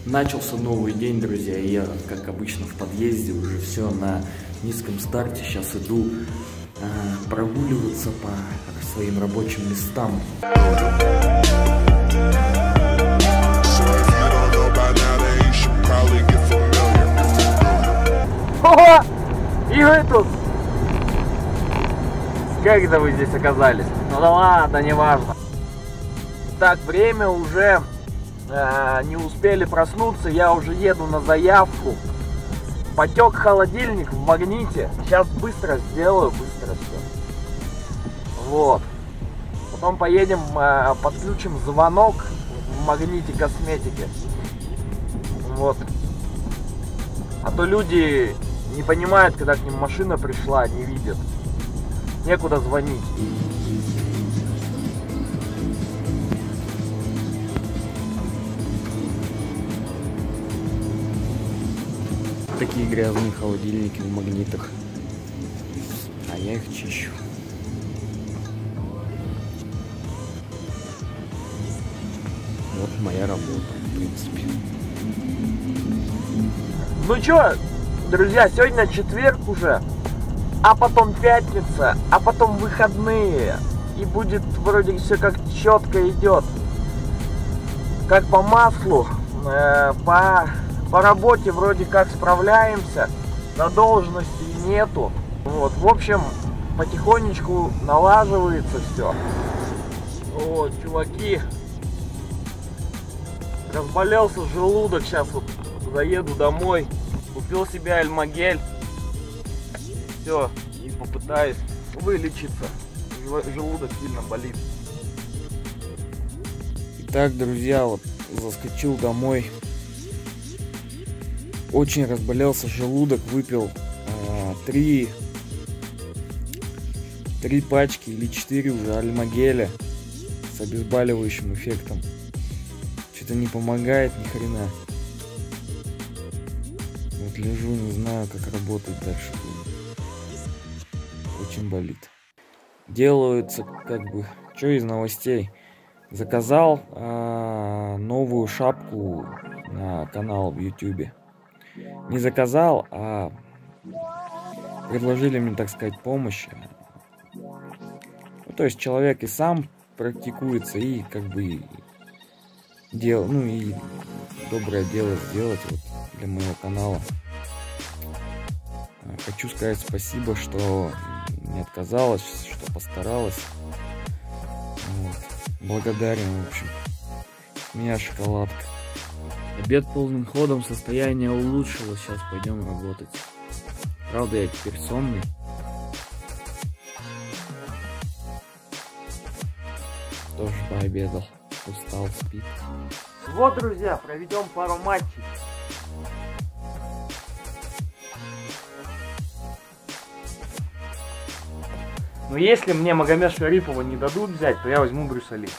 Начался новый день, друзья, и я, как обычно, в подъезде, уже все на низком старте. Сейчас иду прогуливаться по своим рабочим местам. Ого! И вы тут! Как это вы здесь оказались? Ну да ладно, не важно. Так, время уже не успели проснуться, я уже еду на заявку. Потек холодильник в Магните. Сейчас быстро сделаю, быстро все. Вот. Потом поедем, подключим звонок в Магните косметики. Вот. А то люди не понимают, когда к ним машина пришла, не видят. Некуда звонить. Такие грязные холодильники в Магнитах. А я их чищу. Вот моя работа, в принципе. Ну чё, друзья, сегодня четверг уже, а потом пятница, а потом выходные. И будет вроде все как четко идет. Как по маслу, по работе вроде как справляемся, задолженностей нету. Вот, в общем, потихонечку налаживается все. Вот, чуваки, разболелся желудок, сейчас вот заеду домой, купил себе альмагель, все, и попытаюсь вылечиться, желудок сильно болит. Итак, друзья, вот заскочил домой. Очень разболелся желудок, выпил 3 пачки или 4 уже альмагеля с обезболивающим эффектом. Что-то не помогает ни хрена. Вот лежу, не знаю, как работать дальше будет. Очень болит. Делаются как бы, что из новостей. Заказал новую шапку на канал в YouTube. Не заказал, а предложили мне, так сказать, помощь. Ну, то есть человек и сам практикуется, и как бы и доброе дело сделать вот для моего канала. Хочу сказать спасибо, что не отказалась, что постаралась. Вот. Благодарен, в общем. У меня шоколадка. Обед полным ходом, состояние улучшилось, сейчас пойдем работать. Правда, я теперь сонный. Тоже пообедал, устал, спит. Вот, друзья, проведем пару матчей. Но если мне Магомед Шарипова не дадут взять, то я возьму Брюса Ли.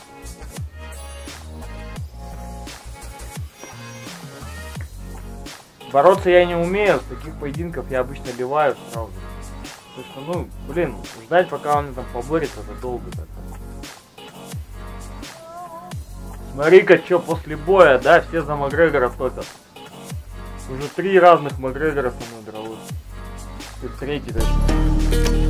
Бороться я не умею, с таких поединков я обычно ливаю сразу. Потому что, ждать, пока он там поборется, это долго так. Смотри-ка, что после боя, да, все за Макгрегора топят. Уже 3 разных Макгрегора со мной дралось. Тут 3-й даже.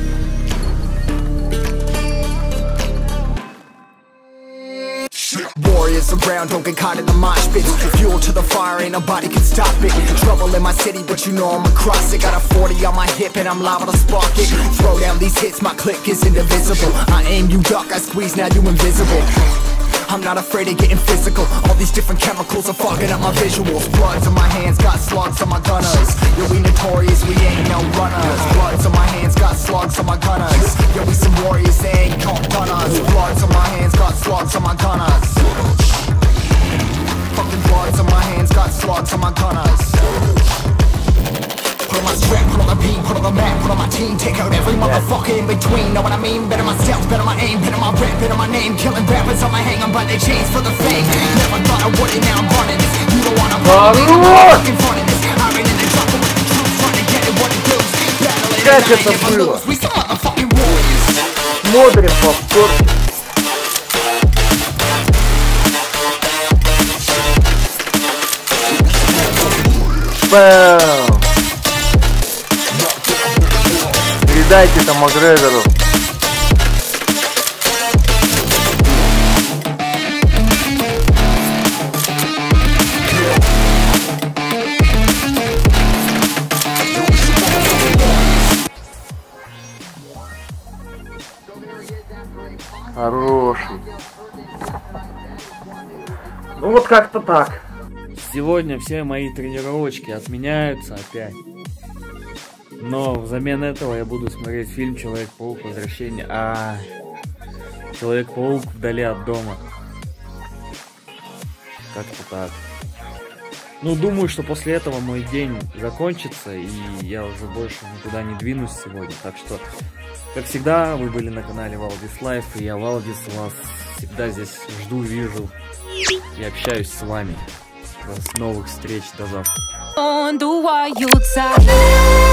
Warriors around, don't get caught in the mosh pit. Fuel to the fire, ain't nobody can stop it. Trouble in my city, but you know I'm across it. Got a 40 on my hip and I'm liable to spark it. Throw down these hits, my click is indivisible. I aim, you duck, I squeeze, now you invisible. I'm not afraid of getting physical. All these different chemicals are fogging up my visuals. Bloods on my hands, got slugs on my gunners. Yo, we notorious, we ain't no runners. Bloods on my hands, got slugs on my gunners. Yo, we some warriors, they ain't called gunners. Bloods on my hands, got slugs on my gunners. Fucking bloods on my hands, got slugs on my gunners. Put on my strap, put on the beat, put on the map, put on my team. Take out every motherfucker in between. Know what I mean? Better my stealth, better my aim, better my rap, better my name. Killing rappers on my hang, I'm by their chains for the fame. Never thought I would it, now I'm running this. You don't wanna run it, I'm fucking fronting this. I ran in the jungle with the troops, trying to get it what it does. Battling and I ain't never lose. We some motherfucking warriors. Смотрим повтор. Бэм! Передайте это Макгрегору. Хороший. Ну вот как-то так. Сегодня все мои тренировочки отменяются опять. Но взамен этого я буду смотреть фильм «Человек-паук. Возвращение». Человек-паук вдали от дома. Как-то так. Ну, думаю, что после этого мой день закончится, и я уже больше никуда не двинусь сегодня. Так что, как всегда, вы были на канале Валдис Лайф, и я, Валдис, вас всегда здесь жду, вижу и общаюсь с вами. До новых встреч, до завтра.